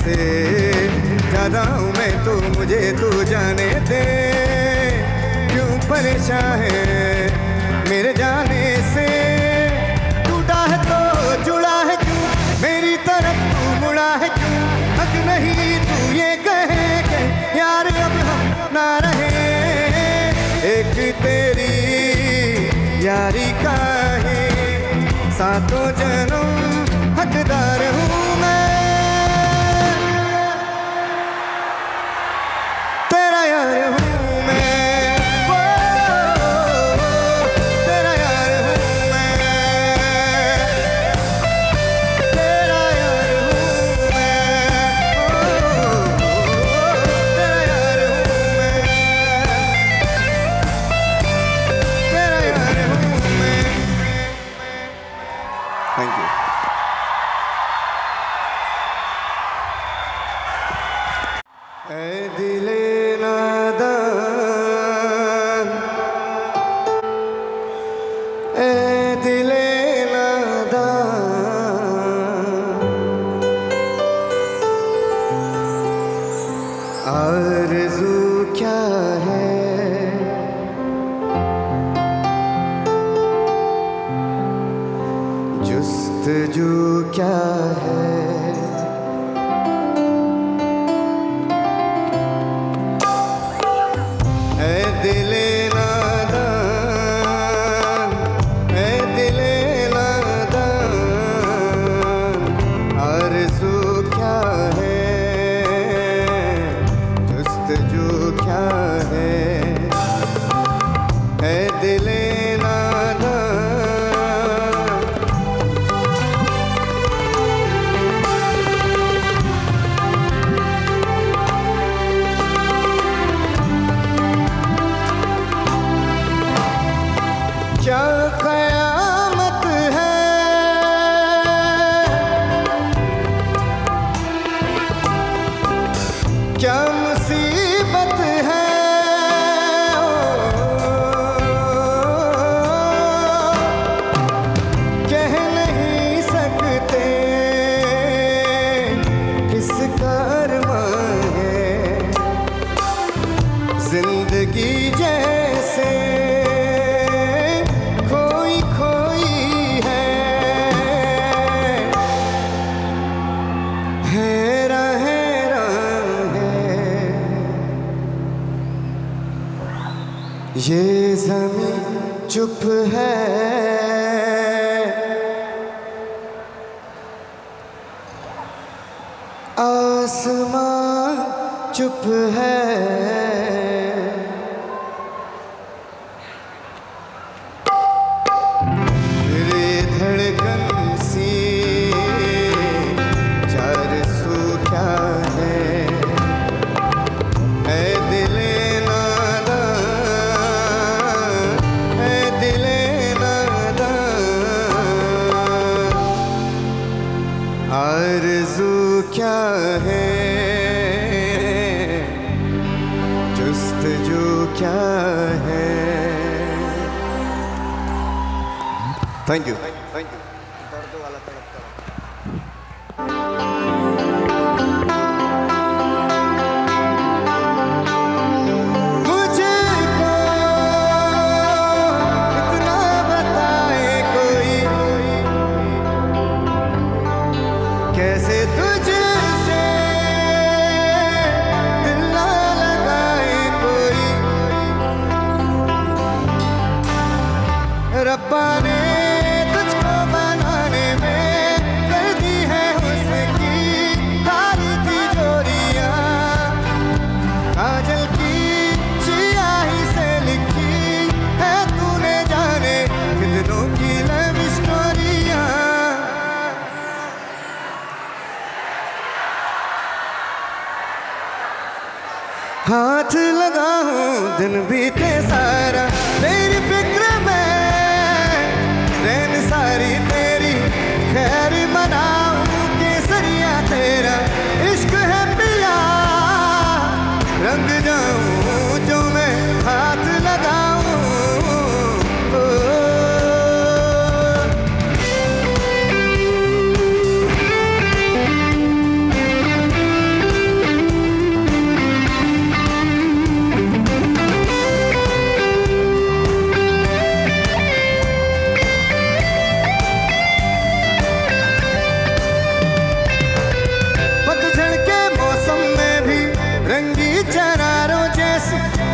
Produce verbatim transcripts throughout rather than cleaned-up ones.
से ज्यादा हूँ मैं तो मुझे तू जाने दे। क्यों परेशान है मेरे जाने से, टूटा है तो जुड़ा है क्यों, मेरी तरफ तू मुड़ा है क्यों। हक नहीं तू ये कहे कि यार अब हम ना रहे, एक तेरी यारी का है सातों जन्म हकदार हूँ मैं। तेरा यार हूँ मैं, वो तेरा यार हूँ मैं, तेरा यार हूँ मैं, तेरा यार हूँ मैं, तेरा यार हूँ मैं। Thank you. ऐ दिले नादान, ऐ दिले नादान, आरज़ू क्या है, जुस्तजू क्या है। दिले नादान, ऐ दिले नादान, आरज़ू क्या है, जुस्तजू क्या है। ऐ दिले नादान, क्या क़यामत है, क्या मुसीबत है, कह नहीं सकते किसका अरमान है। जिंदगी जैसे ये ज़मीं चुप है, आसमां चुप है, मेरे धड़कन सी चार सू क्या है। ऐ दिले आरज़ू क्या है, जुस्तजू क्या है। Thank you, thank you. दर्द वाला तड़पता कैसे तुझसे दिल ना लगाए कोई, रब्बा ने तुझको बनाने में कर दी है हुस्न की तारी तिजोरियां, काजल की स्याही से लिखी है तूने जाने कितनों की लव स्टोरियां। हाथ लगाऊं दिन बीते सारा तेरी फिक्र में, रैन सारी तेरी खैर मनाऊं केसरिया तेरा इश्क है पिया, रंग जाऊं जो मैं हाथ लगाऊं।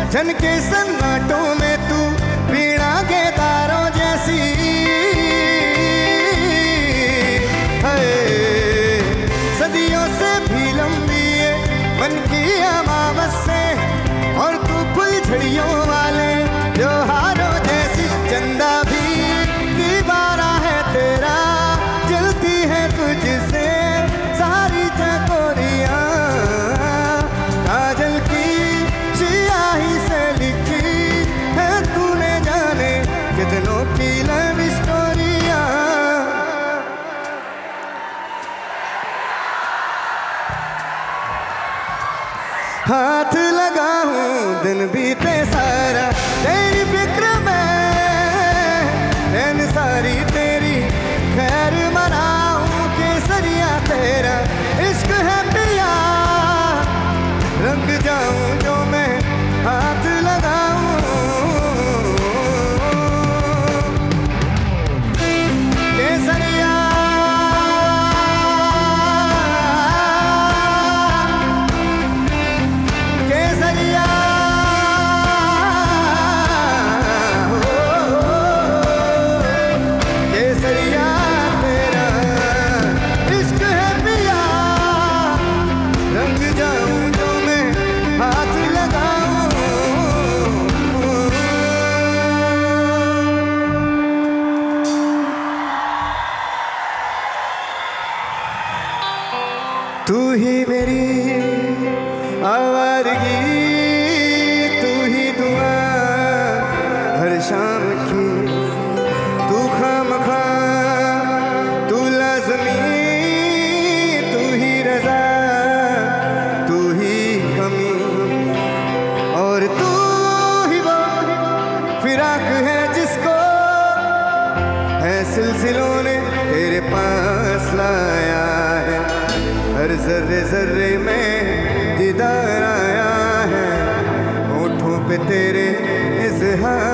झनके सन्नाटों में तू वीणा के तारों जैसी है, सदियों से भी लंबी है मन की अमावस से, और तू फुलझड़ियों वाले त्योहारों जैसी। चंदा भी दीवारा है तेरा, जलती है तुझसे सारी चकोरियां, काजल की स्याही से लिखी है तूने जाने कितनों की लव स्टोरियां। हाथ लगाऊं दिन बीते सारा तेरी फिक्र में, नैन सारी तेरी खैर मनाऊं केसरिया तेरा इश्क है पिया, रंग जाऊं जो मैं हाथ लगाऊं। केसरिया केसरिया केसरिया तेरा इश्क है पिया, रंग जाऊं जो मैं हाथ लगाऊं। तू ही मेरी आवारगी, तू ही दुआ हर शाम की, तू खामखा तू लाज़मी, तू ही रज़ा तू ही कमी, और तू ही वो फिराक है जिसको है सिलसिलों ने तेरे पास लाया है, हर जर्रे जर्रे में दीदार आया है, होठों पे तेरे इज़हार